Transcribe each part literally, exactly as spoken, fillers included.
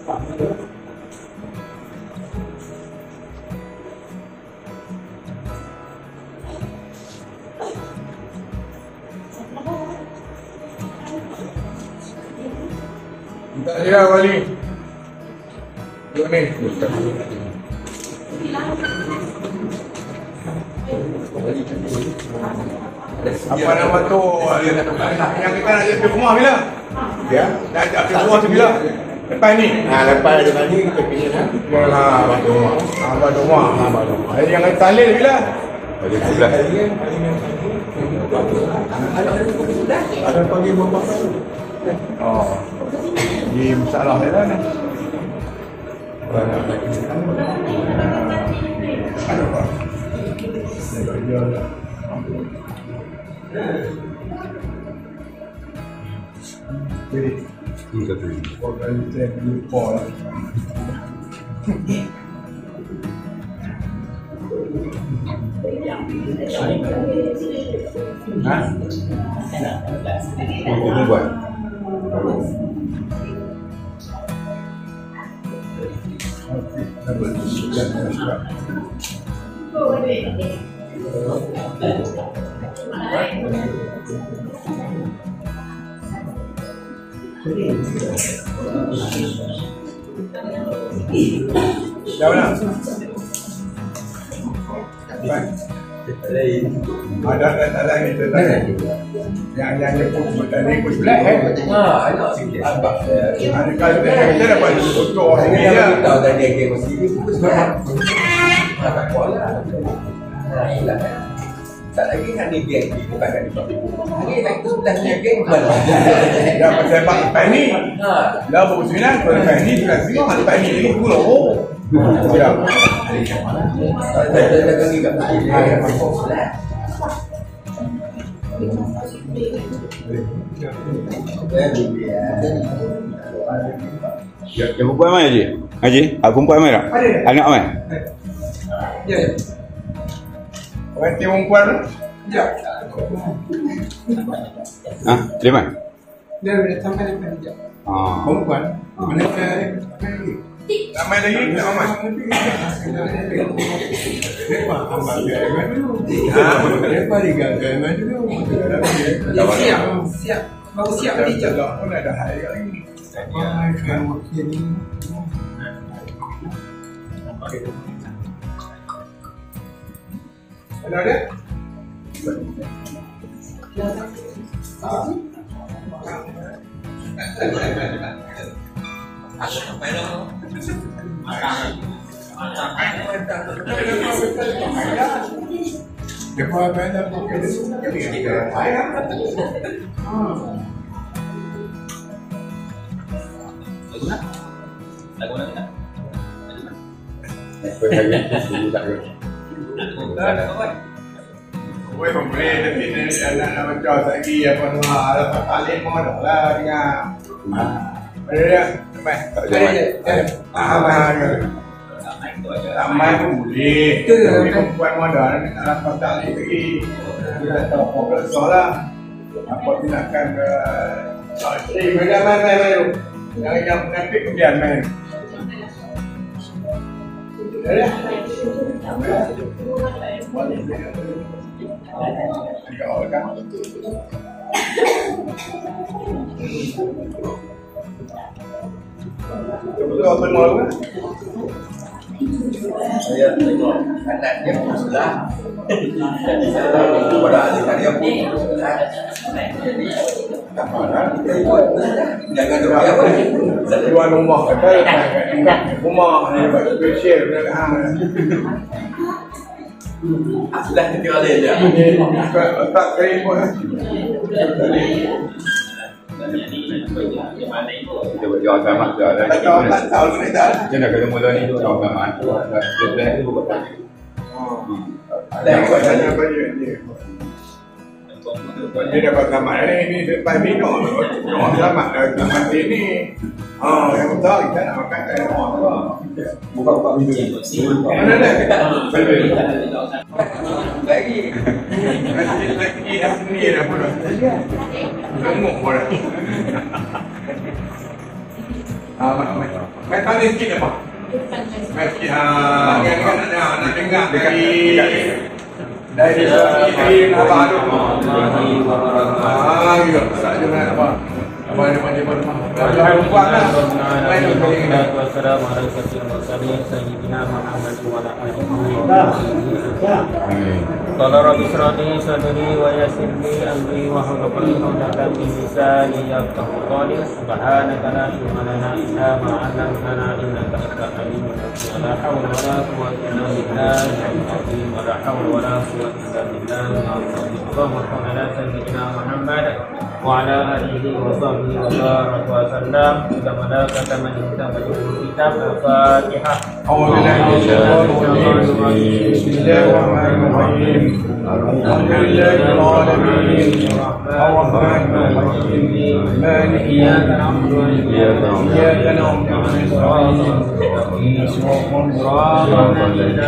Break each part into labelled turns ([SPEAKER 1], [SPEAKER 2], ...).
[SPEAKER 1] Tak ada lah Wali. Duduk ni. Apa nama tu yang kita nak jadi rumah bila? Ya, nak jadi rumah tu bila? Lepas ni?
[SPEAKER 2] Nah, lepas lepas ni kita pilih lah.
[SPEAKER 1] Yalah, abang rumah. Abang rumah. Abang rumah. Yang kata talil bila?
[SPEAKER 2] Bagi sebelah. Ada panggil bapak tu.
[SPEAKER 1] Oh. Di masalah dia lah ni. Ada apa? Ada dia lah. Jadi,
[SPEAKER 2] Kita tu.
[SPEAKER 1] orang kita lupa lah. Ha?
[SPEAKER 2] Ini buat.
[SPEAKER 1] Dah mana? Ada ada ada ni tu tadi. Yang yang dia pun tadi pun sebelah eh.
[SPEAKER 3] Ha, ada sikit.
[SPEAKER 1] Ada kalau kita dapat foto
[SPEAKER 3] Ini
[SPEAKER 1] ni
[SPEAKER 3] yang
[SPEAKER 1] ya.
[SPEAKER 3] kita tahu tadi yang kena sini pun sebenarnya. Ha, tak kuala. Ha, ialah kan. Tak lagi kan ni geng, bukan kan ni. Ini tak tu dah punya geng mana?
[SPEAKER 1] Dah pasal pak lepas ni.
[SPEAKER 3] Ha,
[SPEAKER 1] Dah baru sembilan, kalau lepas ni sudah sembilan, lepas ni lagi sepuluh. Oh. Ya.
[SPEAKER 3] tak ada dah kali kat sini. Ha, masuk lah.
[SPEAKER 2] Ya, ya perempuan mai Haji? Haji, aku perempuan mai tak?
[SPEAKER 1] Ada.
[SPEAKER 2] Anak mai?
[SPEAKER 1] Ya. Orang tiap perempuan tu? Ya.
[SPEAKER 2] Ha, terima.
[SPEAKER 1] Dia dah sampai lepas ni.
[SPEAKER 2] Ah.
[SPEAKER 1] Perempuan? Mana saya? Ramai lagi? Tak ramai? Lepas tambah gagal dulu. Lepas digagal dulu.
[SPEAKER 4] Siap, siap. Baru siap tadi je.
[SPEAKER 1] Tak pun ada hal lagi. Wah, kan wakil ni. Ada ada? Depois vai dar porque eles não querem. Vai lá.
[SPEAKER 3] Lagu mana kita?
[SPEAKER 2] Lepas lagi susu tak ke?
[SPEAKER 1] Gue membeli tapi ni anak nak macam lagi apa nama lepas tali mau dah lah dengan. Ada dia? Sampai.
[SPEAKER 2] Tak ada.
[SPEAKER 1] Ah, mana? Ramai pun boleh. Tapi perempuan muda ni nak lepas tali lagi. Dia tak tahu apa soalan. Apa tindakan ke? Eh, mereka main main main tu. Yang yang menafik kemudian main. Ada? Tiga orang. Betul apa mau kan?
[SPEAKER 3] Saya tengok anak dia pun sebelah. Jadi saya kepada ahli karya pun sebelah. Jadi tak mana kita buat jangan doa apa.
[SPEAKER 1] Satu dua rumah kata rumah ni buat special dekat hang.
[SPEAKER 3] Sudah kita oleh dia.
[SPEAKER 1] Tak kering pun.
[SPEAKER 2] Kita buat jual agama tu ada.
[SPEAKER 1] Tak tahu tak tahu ni dah.
[SPEAKER 2] Macam nak kena mula ni jual agama tu. Dia tu buat.
[SPEAKER 1] Ada yang buat tanya apa dia. Dia dapat selamat ni, ni depan minum. Orang selamat dah mati ni. Ah, yang betul kita nak makan kat rumah tu.
[SPEAKER 2] Buka-buka video.
[SPEAKER 1] Mana dah?
[SPEAKER 3] Lagi.
[SPEAKER 1] Lagi dah seni dah pun. Gemuk pun dah. Ah, mai mai tanya sikit apa? Mai sikit ah, kan kan nak nak dengar dari dari dari apa tu? Ah, ya, tak ada nak apa. Apa yang macam mana? Kalau buat lah. Mai tu ini.
[SPEAKER 5] Wassalamu ala asyrafil mursalin sayyidina Muhammad wa ala alihi. Qala rabbi shrah li sadri wa yassir li amri wa hlul 'uqdatam min lisani yafqahu qawli. Subhanaka la ilma lana illa ma 'allamtana innaka antal alimul hakim. La hawla wa la quwwata illa billahi wa la hawla wa la quwwata illa billahi. Allahumma salli ala sayyidina Muhammad wa ala alihi wa sahbihi wa barik wa sallam. Kepada kata kita baca kitab Al-Fatihah.
[SPEAKER 1] Bismillahirrahmanirrahim. Alhamdulillahirabbil alamin. Arrahmanirrahim. Maliki yawmiddin. Iyyaka na'budu wa iyyaka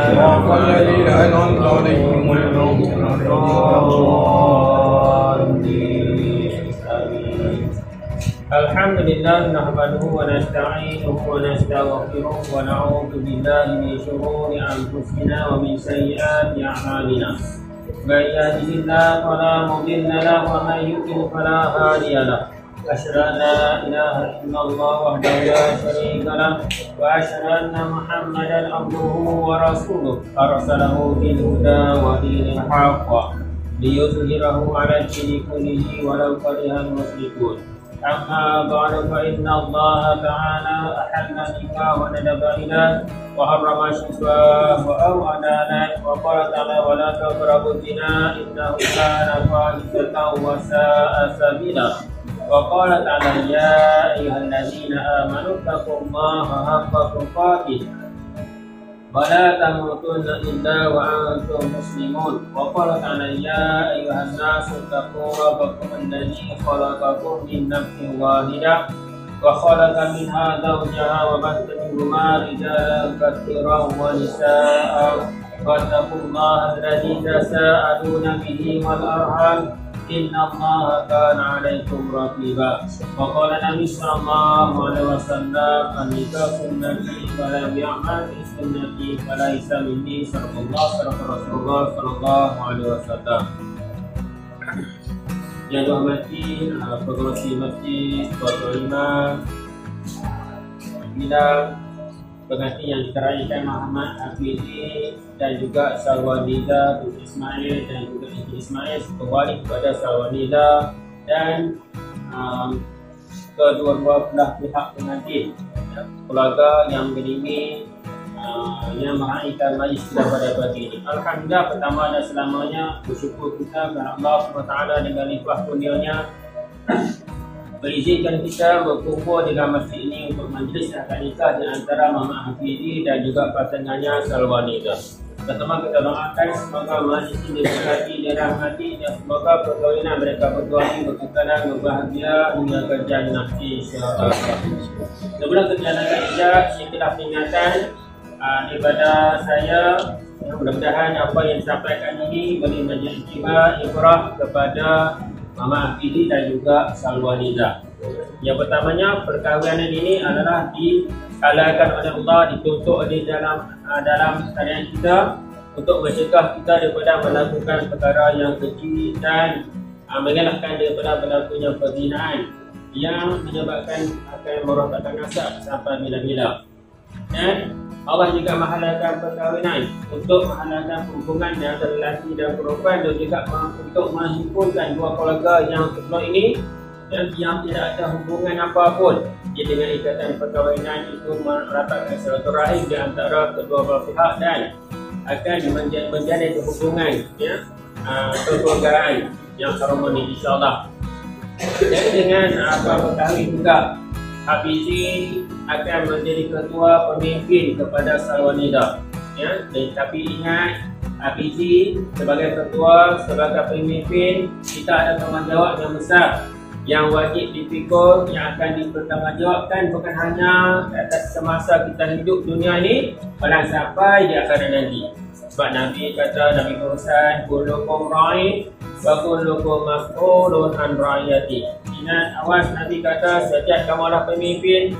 [SPEAKER 1] nasta'in. Alhamdulillah nahmaduhu wa nasta'inuhu wa nastaghfiruh wa na'udzu billahi min shururi anfusina wa min sayyiati a'malina. May yahdihillahu fala mudilla lahu wa may yudlil fala hadiya lahu. Asyhadu an la ilaha illallah wahdahu la syarika lahu wa asyhadu anna Muhammadan abduhu wa rasuluh arsalahu bil huda wa dinil haqq liyuzhirahu 'ala ad-dini kullihi walau karihal musyrikun. أما بعد فإن الله تعالى أحل النكاح وندب إليه وحرم الشبهات وأوعد عليه وقال تعالى ولا تقربوا الزنا إنه كان فاحشة وساء سبيلا وقال تعالى يا أيها الذين آمنوا اتقوا الله حق تقاته ولا تموتن إلا وأنتم مسلمون وقال تعالى يا أيها الناس اتقوا ربكم الذي خلقكم من نفس واحدة وخلق منها زوجها وبث منهما رجالا كثيرا ونساء واتقوا الله الذي تساءلون به والأرحام إن الله كان عليكم رقيبا وقال النبي صلى الله عليه وسلم النكاح سنتي فلم يعمل بسنتي فليس مني صدق الله صدق رسول الله صلى الله عليه وسلم. Yang dihormati pengerusi masjid, tuan-tuan imam, bila pengantin yang dikerayakan Muhammad Hafizi dan juga Sarwaniza binti Ismail dan juga Inti Ismail kembali kepada Sarwaniza dan um, kedua-dua belah pihak pengantin, ya, keluarga yang mengiringi uh, yang meraihkan majlis kita pada pagi ini. Alhamdulillah, pertama dan selamanya bersyukur kita kepada Allah subhanahu wa taala dengan limpah kurnianya berizinkan kita berkumpul di dalam masjid ini untuk majlis akad nikah di antara Mama Hafizi dan juga pasangannya Sarwaniza. Pertama kita doakan semoga majlis ini diberkati, dirahmati dan semoga perkahwinan mereka berdua ini berkenan berbahagia hingga ke jannah insya-Allah. Sebelum kita lanjutkan ijazah, sedikitlah peringatan uh, daripada saya. Mudah-mudahan apa yang disampaikan ini boleh menjadi tiba ibrah kepada Mama Hafizi dan juga Sarwaniza. Yang pertamanya, perkahwinan ini adalah dihalalkan oleh Allah, dituntut di dalam uh, dalam syariat kita untuk mencegah kita daripada melakukan perkara yang keji dan uh, mengelakkan daripada berlakunya perzinahan yang menyebabkan akan merosakkan nasab sampai bila-bila. Dan Allah juga menghalalkan perkahwinan untuk menghalalkan hubungan antara lelaki dan perempuan dan juga untuk menghimpunkan dua keluarga yang kedua ini dan yang tidak ada hubungan apapun. Jadi dengan ikatan perkahwinan itu merapatkan silaturahim di antara kedua belah pihak dan akan menjadi hubungan, ya, uh, kekeluargaan yang harmoni insya-Allah. Jadi dengan apa perkahwinan juga Hafizi akan menjadi ketua pemimpin kepada Sarwaniza, ya. Tapi ingat, Hafizi sebagai ketua, sebagai pemimpin, kita ada tanggungjawab yang besar yang wajib dipikul, yang akan dipertanggungjawabkan bukan hanya atas semasa kita hidup dunia ini, malah sampai di akhirat nanti. Sebab Nabi kata, Nabi berusaha kullukum ra'i wa kullukum mas'ulun an ra'iyati. Ingat, awas, Nabi kata setiap kamu adalah pemimpin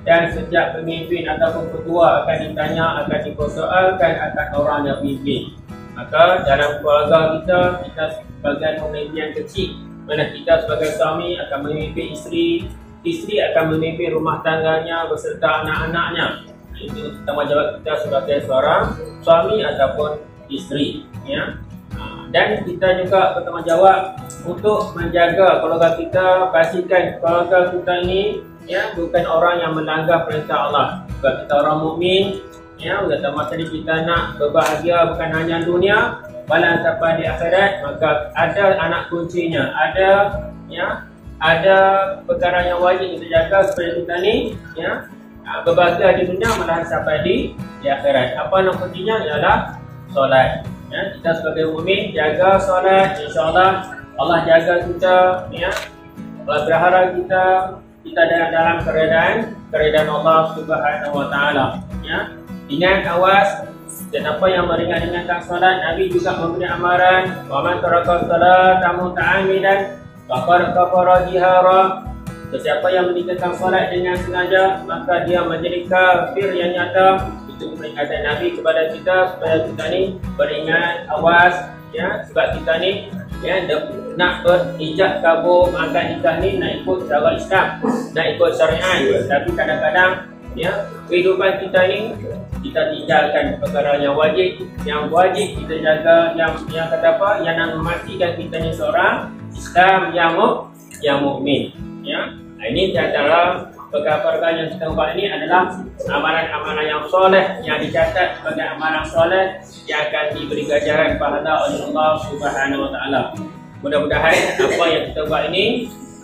[SPEAKER 5] dan setiap pemimpin ataupun ketua akan ditanya, akan dipersoalkan akan orang yang pimpin. Maka dalam keluarga kita, kita sebagai pemimpin yang kecil, mana kita sebagai suami akan memimpin isteri, isteri akan memimpin rumah tangganya beserta anak-anaknya. Itu tanggungjawab kita sebagai seorang suami ataupun isteri, ya. Dan kita juga bertanggungjawab untuk menjaga keluarga kita, pastikan keluarga kita ini, ya, bukan orang yang melanggar perintah Allah. Sebab kita orang mukmin, ya, kata masa ni kita nak berbahagia bukan hanya dunia, malah sampai di akhirat, maka ada anak kuncinya, ada, ya, ada perkara yang wajib kita jaga supaya kita ni, ya, berbahagia di dunia malah sampai di, di akhirat. Apa yang kuncinya ialah solat. Ya, kita sebagai mukmin jaga solat, insya-Allah Allah jaga kita, ya. Allah berharap kita kita dalam dalam keredaan keredaan Allah Subhanahu wa taala, ya. Ingat, awas, dan apa yang meringankan solat, Nabi juga memberi amaran, wa man taraka salata muta'ammidan faqad kafara jihara. Sesiapa yang meninggalkan solat dengan sengaja, maka dia menjadi kafir yang nyata. Itu peringatan Nabi kepada kita supaya kita ni beringat, awas, ya, sebab kita ni, ya, nak berijab kabur angkat nikah ni nak ikut cara Islam, nak ikut syariat. Tapi kadang-kadang, ya, kehidupan kita ni kita tinggalkan perkara yang wajib, yang wajib kita jaga, yang yang kata apa, yang nak memastikan kita ni seorang Islam yang mu, yang mukmin, ya. Ini di antara perkara-perkara yang kita buat ini adalah amalan-amalan yang soleh yang dicatat sebagai amalan soleh yang akan diberi ganjaran pahala oleh Allah Subhanahu wa taala. Mudah-mudahan apa yang kita buat ini,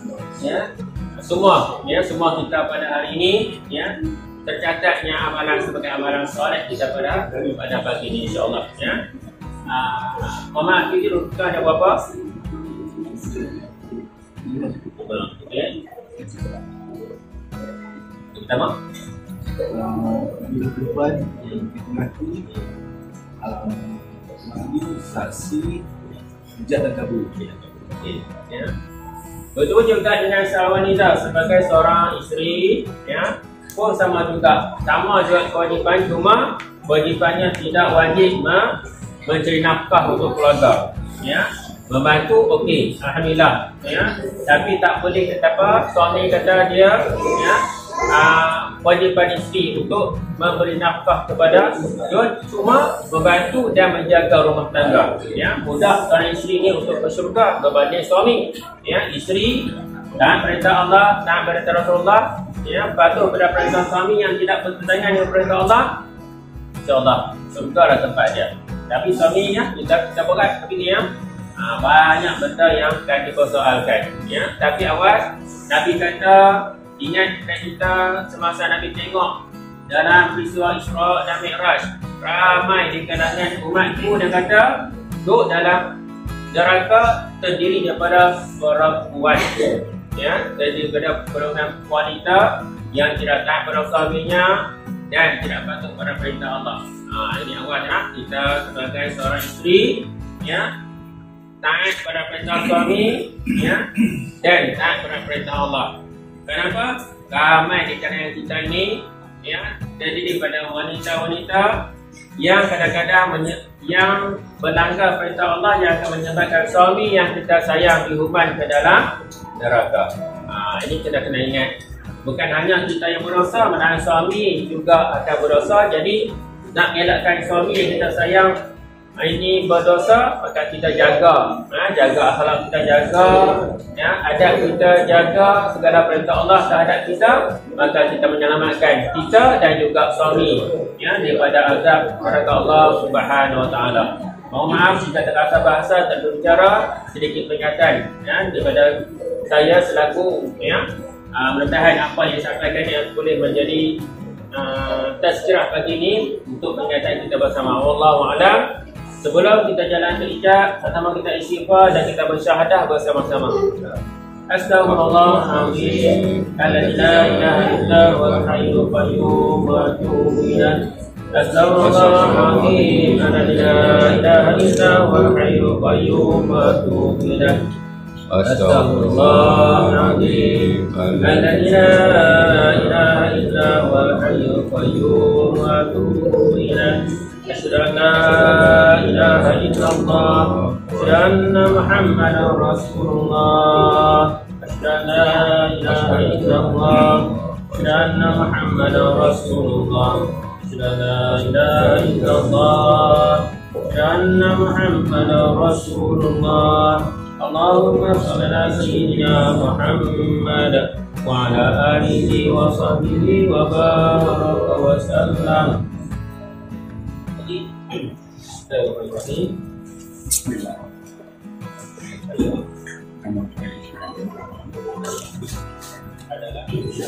[SPEAKER 5] ya, semua, ya, semua kita pada hari ini, ya, tercatatnya amalan sebagai amalan soleh kita pada pada pagi ini, insya-Allah, ya. Ah, Mama kita lupa ada apa? Okey. Pertama,
[SPEAKER 1] kehidupan mati, mati, saksi, hujat dan kabur.
[SPEAKER 5] okay, ya. Betul juga dengan seorang wanita sebagai seorang isteri, ya, pun sama juga, sama juga kewajipan, cuma kewajipannya tidak wajib mencari nafkah untuk keluarga, ya. Membantu, okey, alhamdulillah, ya. Tapi tak boleh kata apa, suami kata dia, ya, uh, kewajipan isteri untuk memberi nafkah kepada dia, cuma membantu dan menjaga rumah tangga, ya. Mudah seorang isteri ni untuk ke syurga berbanding suami, ya. Isteri dan perintah Allah, dan perintah Rasulullah, ya, patuh pada perintah suami yang tidak bertentangan dengan perintah Allah, insya-Allah syurga lah tempat dia. Tapi suaminya kita kita berat, tapi dia, Ha, banyak benda yang akan dipersoalkan, ya. Tapi awas, Nabi kata, ingat kita semasa Nabi tengok dalam peristiwa Isra dan Mi'raj, ramai di kalangan umatku dia kata duduk dalam neraka terdiri daripada perempuan, ya, terdiri daripada perempuan wanita yang tidak taat pada suaminya dan tidak patuh pada perintah Allah. Ha, ini awas, ya. Kita sebagai seorang isteri, ya, taat pada perintah suami, ya, dan taat pada perintah Allah. Kenapa? Ramai di kalangan kita ini, ya, terdiri pada wanita-wanita yang kadang-kadang yang melanggar perintah Allah yang akan menyebabkan suami yang kita sayang dihukum ke dalam neraka. Ha, ini kita kena ingat. Bukan hanya kita yang berdosa, malah suami juga akan berdosa. Jadi nak elakkan suami yang kita sayang ini berdosa, maka kita jaga, ha, jaga akhlak kita, jaga, ya, adab kita, jaga segala perintah Allah terhadap kita, maka kita menyelamatkan kita dan juga suami, ya, daripada azab neraka Allah Subhanahu wa taala. Mohon maaf jika terkasar bahasa terbicara, sedikit peringatan, ya, daripada saya selaku, ya, uh, mudah-mudahan apa yang disampaikan yang boleh menjadi uh, tazkirah pagi ini untuk peringatan kita bersama. Wallahu a'lam. Sebelum kita jalan ke ijab, pertama kita istighfar dan kita bersyahadah bersama-sama. Astaghfirullahaladzim, alladzi la ilaha illa huwal hayyul qayyum wa atubu ilaih. Astaghfirullahaladzim, alladzi la ilaha illa huwal hayyul qayyum wa atubu ilaih. Astaghfirullahaladzim, alladzi la ilaha illa hayyul qayyum wa atubu ilaik. Asyhadu an la ilaha illallah wa anna Muhammadar Rasulullah. Asyhadu an la ilaha illallah wa anna Muhammadar Rasulullah. Asyhadu an la ilaha illallah wa anna Muhammadar Rasulullah. Allahumma shalli ala sayyidina Muhammad wa ala alihi wa sahbihi wa baraka wa sallam. Bismillahirrahmanirrahim. Adalah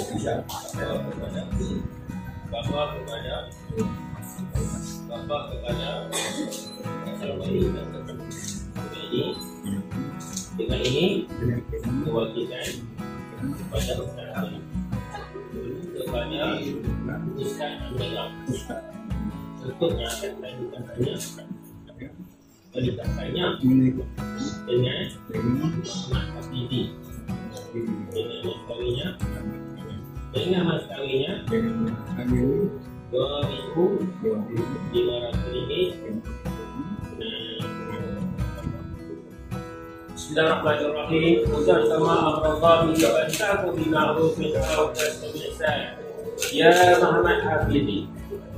[SPEAKER 5] Bapak kepada Bapak kepada ini dengan ini mewakilkan kepada Ustaz kepada Ustaz Amila untuk yang akan saya tanya menikahkannya dengan Muhammad Hafidi dengan mas kawinnya dengan mas kawinnya dua ribu lima ratus ringgit. Bismillahirrahmanirrahim. Ucap sama Allah bila bantaku bima'rufin aw tasbihan. Ya Muhammad Hafidi,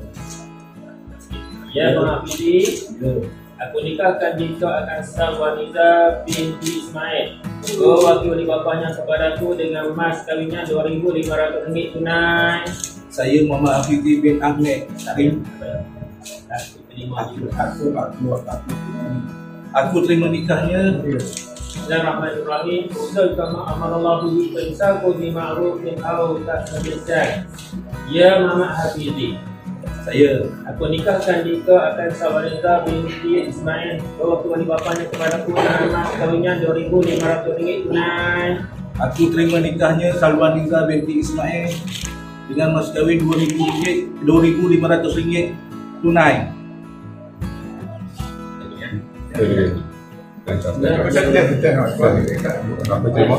[SPEAKER 5] Ya Muhammad Hafidi, aku nikahkan jika akan sang wanita binti Ismail. Kau wakili bapaknya kepadaku dengan mas kawinnya dua ribu lima ratus ringgit tunai.
[SPEAKER 3] Saya Muhammad Hafidi bin Ahmed.
[SPEAKER 5] Aku terima
[SPEAKER 3] Aku aku aku aku aku terima nikahnya.
[SPEAKER 5] Bismillahirrahmanirrahim. Usul kama amarallahu bi insaku bi ma'rufin aw tasbihan. Ya Muhammad Hafidi,
[SPEAKER 3] Saya
[SPEAKER 5] aku nikahkan jika akan sang wanita binti Ismail bawa tuan bapaknya kepadaku dengan mas kawinnya dua ribu lima ratus ringgit tunai.
[SPEAKER 3] aku terima nikahnya Salwaniza binti Ismail dengan mas kawin dua ribu ringgit, dua ribu lima ratus ringgit tunai.
[SPEAKER 1] Macam dia kita
[SPEAKER 2] Apa terima?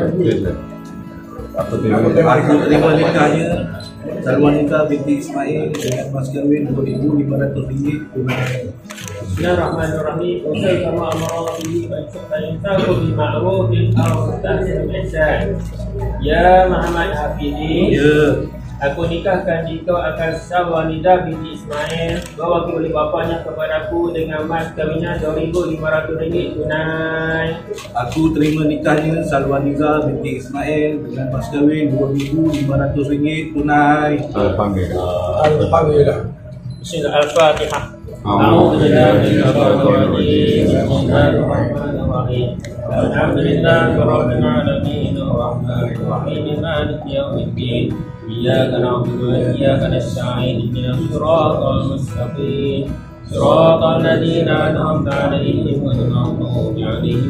[SPEAKER 2] Apa terima?
[SPEAKER 3] Aku terima nikahnya Salwanita binti Ismail dengan mas kawin dua ribu lima ratus ringgit tunai.
[SPEAKER 5] Bismillahirrahmanirrahim. Usul kama amarallahu bi insaku bi ma'rufin aw tasbihan. Ya Muhammad Hafidi,
[SPEAKER 3] Ya,
[SPEAKER 5] aku nikahkan jika akan sang wanita binti Ismail bawa oleh bapaknya kepadaku dengan mas kawinnya dua ribu lima ratus ringgit tunai.
[SPEAKER 3] aku terima nikahnya Salwaniza binti Ismail dengan mas kawin dua ribu lima ratus ringgit tunai.
[SPEAKER 2] Panggil.
[SPEAKER 1] Alhamdulillah.
[SPEAKER 5] Bismillah al-Fatihah.
[SPEAKER 2] A'udzu
[SPEAKER 5] billahi Bismillahirrahmanirrahim. Alhamdulillahi rabbil alamin arrahmanir rahim maliki yaumiddin. Iyyaka na'budu wa iyyaka nasta'in ihdinas siratal mustaqim. Siratal ladzina an'amta 'alaihim ghairil maghdubi 'alaihim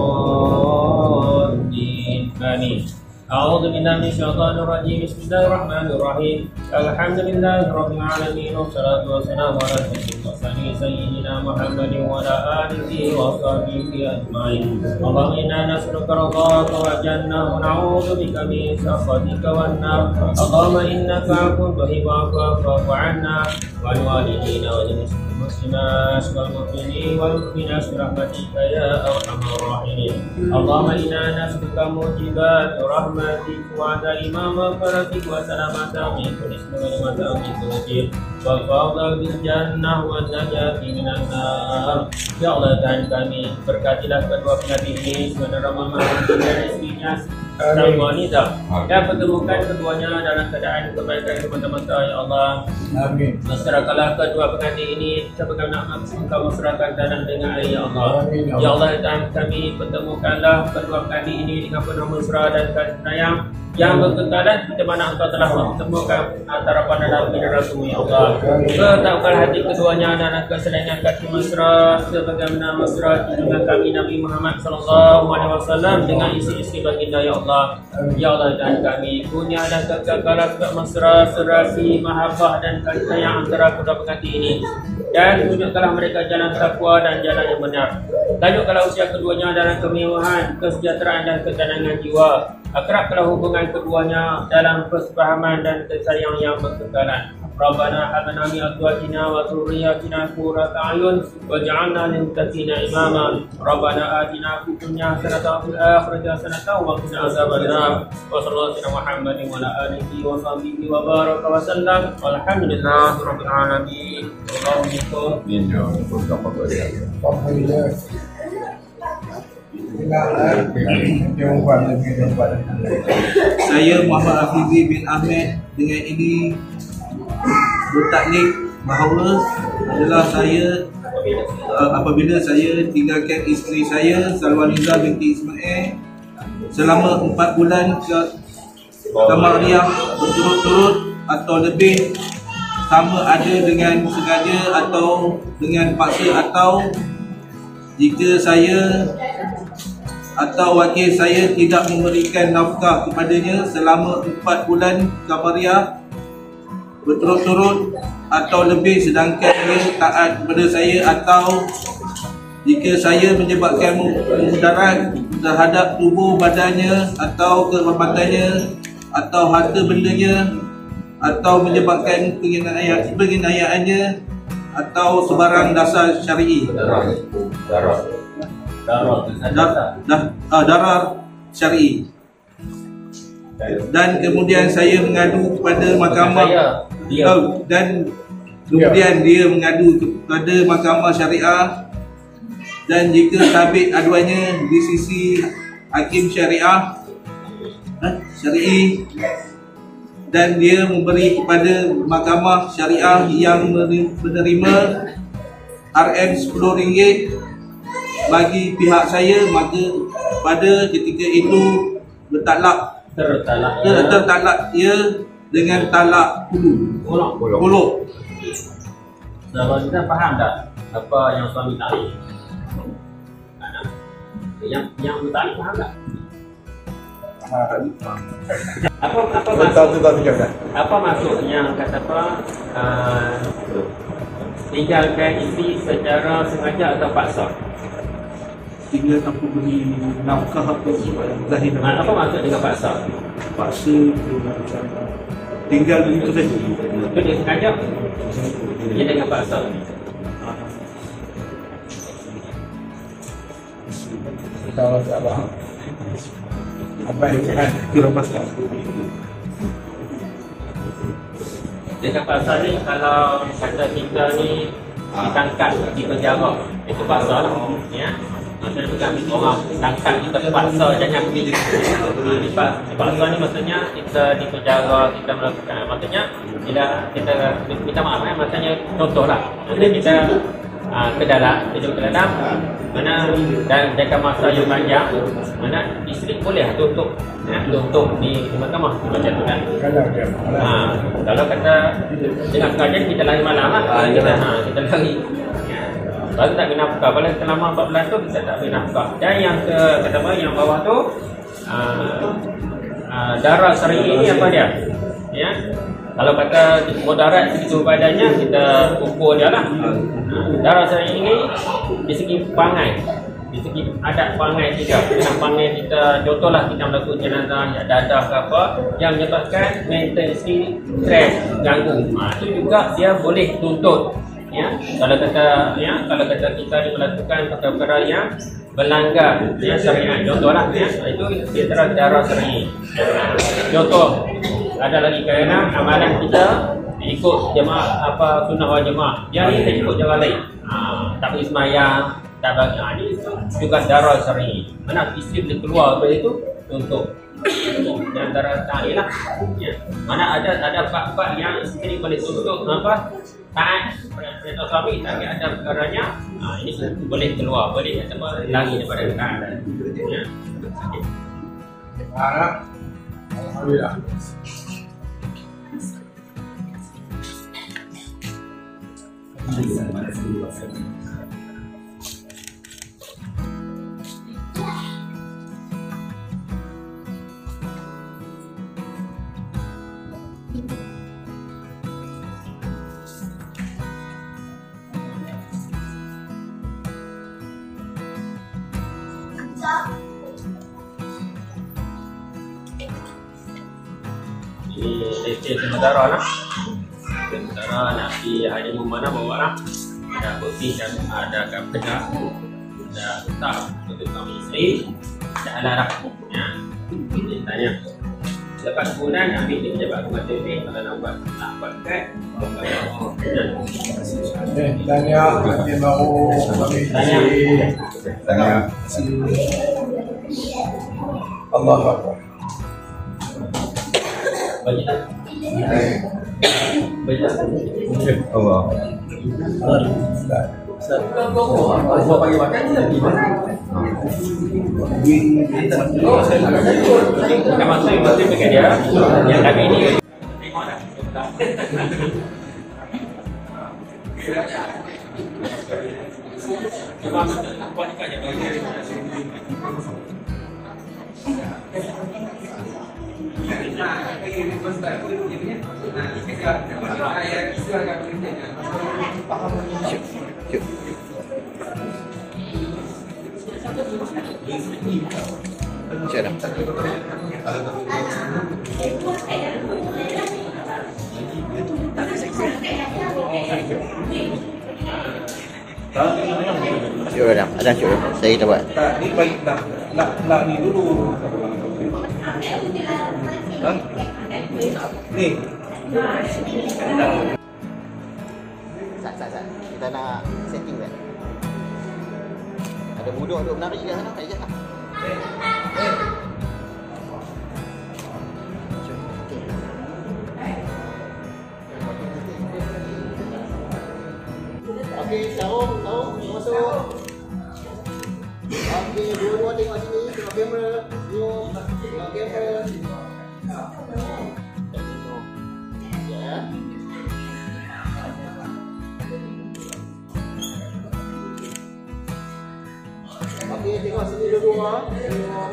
[SPEAKER 5] waladdallin. Amin. A'udzu billahi minasyaitonir rajim. Bismillahirrahmanirrahim. Alhamdulillahirabbil alamin wassalatu wassalamu ala asyrofil sayyidina Muhammadin wa ala alihi wa sahbihi ajma'in. Allahumma inna nas'aluka ridhaka wa jannah wa na'udzu bika min sakhatika wan nar. Allahumma innaka 'afuwwun tuhibbul 'afwa fa'fu 'anna wa 'an walidina wa lil muslimat wal mu'minin wal mu'minat bi rahmatika ya arhamar rahimin. Allahumma inna nas'aluka mujibat rahmatik wa daima maghfiratik wa salamata min kulli ismin wa min kulli wal fawza bil jannah wa najati minan nar. Ya Allah, Tuhan kami, berkatilah kedua pengantin ini sebenarnya mama dan istrinya sang wanita dan pertemukan keduanya dalam keadaan kebaikan semata-mata ya Allah.
[SPEAKER 1] Amin.
[SPEAKER 5] Masyarakat kedua pengantin ini sebagaimana engkau masyarakat tanah dengan air ya Allah.
[SPEAKER 1] Amin, ya Allah.
[SPEAKER 5] Ya Allah, Tuhan kami, pertemukanlah kedua pengantin ini dengan penuh mesra dan kasih sayang yang berkekalan di mana engkau telah mempertemukan antara pandangan generasi ya Allah. Letakkan hati keduanya dalam kesenangan kasih mesra sebagaimana mesra dengan kami Nabi Muhammad sallallahu alaihi wasallam dengan isi-isi baginda ya Allah. Ya Allah, dan kami punya dan kekekalan mesra serasi mahabbah dan kasih sayang antara kedua pengantin ini. Dan tunjukkanlah mereka jalan takwa dan jalan yang benar. Lanjutkanlah usia keduanya dalam kemewahan, kesejahteraan dan ketenangan jiwa. akrabkanlah hubungan keduanya dalam persefahaman dan kesayang yang berkekalan. Rabbana hab lana min azwajina wa dhurriyyatina qurrata a'yun waj'alna lil muttaqina imama. Rabbana atina fid dunya hasanatan wa fil akhirati hasanatan wa qina azabannar. Wa sallallahu ala Muhammadin wa ala alihi wa sahbihi wa baraka wa sallam. Walhamdulillahi rabbil alamin. Assalamualaikum.
[SPEAKER 1] Alhamdulillah. Jawapan jawapan.
[SPEAKER 6] Saya Muhammad Afizi bin Ahmed dengan ini bertaknik bahawa adalah saya uh, apabila saya tinggalkan isteri saya Salwaniza binti Ismail selama empat bulan ke Kamariah berturut-turut atau lebih, sama ada dengan sengaja atau dengan paksa, atau jika saya atau wakil saya tidak memberikan nafkah kepadanya selama empat bulan Kamariah berturut-turut atau lebih, sedangkan dia taat kepada saya, atau jika saya menyebabkan mudarat terhadap tubuh badannya atau kehormatannya atau harta bendanya, atau menyebabkan penganiayaan, penganiayaannya atau sebarang dasar syar'i.
[SPEAKER 2] Darah. Darah. Darah.
[SPEAKER 6] Darah, darah, darah syar'i. Dan kemudian saya mengadu kepada mahkamah.
[SPEAKER 5] Dia.
[SPEAKER 6] Oh, dan kemudian dia mengadu kepada mahkamah syariah, dan jika sabit aduannya di sisi hakim syariah eh, syar'i, dan dia memberi kepada mahkamah syariah yang menerima R M sepuluh ringgit bagi pihak saya, maka pada ketika itu bertalak
[SPEAKER 5] Tertalak.
[SPEAKER 6] ter- tertalak ia dengan talak hulu.
[SPEAKER 5] Ulang.
[SPEAKER 6] Hulu.
[SPEAKER 5] Sahabat kita faham tak apa yang suami tarik? Yang yang tarik faham tak? Apa apa maksud apa maksudnya kata apa? Uh, tinggalkan isteri secara sengaja atau paksa?
[SPEAKER 6] Tinggal aku beri nafkah apa zahir.
[SPEAKER 5] Ha, apa maksud dengan paksa?
[SPEAKER 6] Paksa tinggal begitu saja.
[SPEAKER 5] Itu dia sengaja? Dia dengan paksa.
[SPEAKER 1] Kalau apa? Apa yang
[SPEAKER 6] Kira pasal.
[SPEAKER 5] Dengan paksa ni, kalau kata kita ni ditangkap di penjara, itu paksa lah. Ya. Maksudnya bukan orang tangkap kita paksa jangan pergi. Paksa ni maksudnya kita di penjara, kita melakukan, maksudnya bila kita minta maaf kan, maksudnya contohlah, maksudnya kita uh, ke dalam, kita ke dalam mana dan jangka masa yang panjang, mana isteri boleh tutup, ya, tutup di, di mahkamah macam tu kan.
[SPEAKER 1] kalau dia
[SPEAKER 5] Ha, kalau kata dengan sengaja kita lari malam lah, ha, kita, ha, kita lari. Baru tak beri nafkah. Kalau kita lama empat bulan tu kita tak beri nafkah. Dan yang ke kata apa yang bawah tu uh, uh, darah syar'i ini apa dia? Ya. Kalau kata mudarat segitu badannya, kita ukur dia lah. Uh, darah syar'i ini di segi pangai, di segi adat pangai kita. Dengan pangai kita, contohlah kita melakukan jenazah, ya, dadah ke apa yang menyebabkan mental stres, ganggu. Ha, itu juga dia boleh tuntut. Ya, kalau kata ya kalau kata kita melakukan perkara yang melanggar ya syariat, contohlah ya, itu secara darah syar'i. Contoh ada lagi kerana amalan kita ikut jemaah apa sunnah wal jemaah, dia ni kita ikut jalan lain, ha, tak boleh sembahyang, tak bagi, ha, ini juga darah syar'i. Mana isteri boleh keluar dari itu untuk di antara syar'i lah. Ya. Mana ada ada bab-bab yang isteri boleh tuntut apa taat perintah suami, tapi ada perkaranya, ha, ini boleh keluar, boleh apa lari daripada keadaan. Ya.
[SPEAKER 1] harap alhamdulillah.
[SPEAKER 5] Ini testing sementara nak. Sementara nak di hari mana bawa nak. Ada putih dan ada kapeda. Ada tetap untuk kami isteri. Ada alarm. Ya. Ini tanya. Lepas bulan ambil dia pejabat rumah T V kalau nak buat nak buat kad.
[SPEAKER 1] Tanya, dia baru kami
[SPEAKER 5] Tanya.
[SPEAKER 3] Tanya. Allah Akbar.
[SPEAKER 5] Banyak. Banyak.
[SPEAKER 3] Allah.
[SPEAKER 4] Buat pagi makan ni lagi mana?
[SPEAKER 5] Kita masuk yang masih pakai dia. Yang kami ini tengok dah. Cuma buat ikan je bagi dia.
[SPEAKER 4] Nah, ini pas tak boleh ni. Nah, kita ayat kita akan boleh faham.
[SPEAKER 3] Cik dah. Cik dah. Ada cik dah. Saya kita buat.
[SPEAKER 6] Tak, ni baik nak nak nak ni dulu. Ha? Ni.
[SPEAKER 7] Sat, sat, sat. Kita nak setting kan. Ada budak duk menari kat sana, tak je tak? Okey, sarung, sarung, masuk. Okey, dua-dua tengok sini, tengok kamera, senyum, tengok kamera. Ya. Okey, tengok sini dua-dua. Tengok.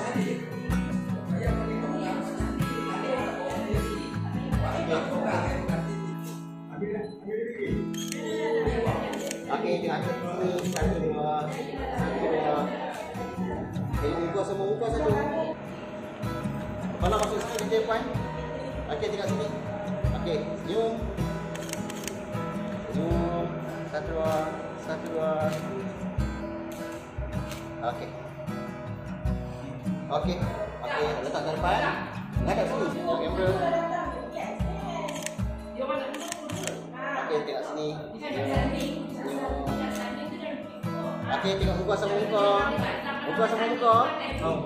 [SPEAKER 7] Okey, tengok sini. Satu, dua. Satu, dua. Okey, muka semua muka satu. Kepala masuk sini, kecil puan. Okey, tengok sini. Okey, senyum. Senyum. Satu, dua. Satu, dua. Okey. Okey. Okey, letak ke depan. Hadap sini. Tengok kamera. Okey, tengok sini. Okey, tengok muka sama muka. Muka sama muka. Oh.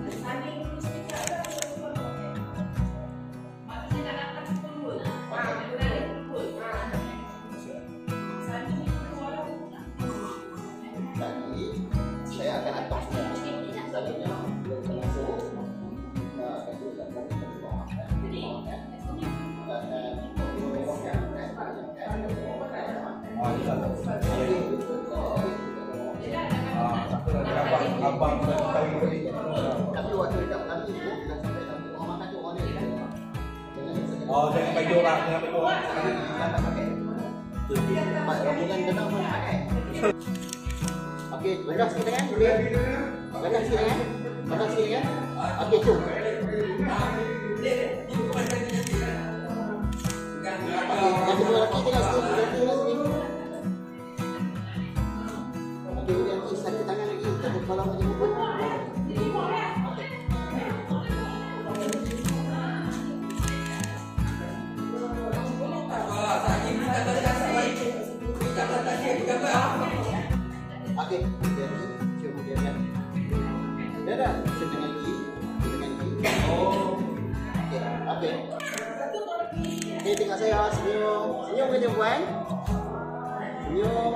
[SPEAKER 1] Abang paling penting.
[SPEAKER 7] Tapi waktu dekat kami tu kita sampai dalam rumah makan tu orang ni.
[SPEAKER 6] Oh, jangan baju lah, jangan baju lah.
[SPEAKER 7] Kita tak pakai. Mak rombongan kenal pun pakai. Okey, beras sikit kan? Boleh. Beras sikit kan? Beras sikit kan? Okey, jom. Okey, yang kedua lagi tengok sini, berhenti tengok sini. Okey, yang satu tangan lagi, satu kepala macam ni pun. Okey, dia ni, cuba dia kan. Dah dah, setengah lagi, setengah lagi. Oh. Okey, okey. Okey, tengok saya, senyum. Senyum ke puan? Senyum.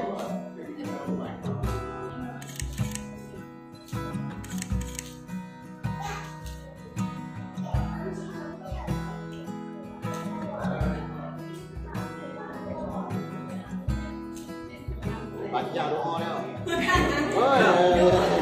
[SPEAKER 7] Panjang doa dia. Oh.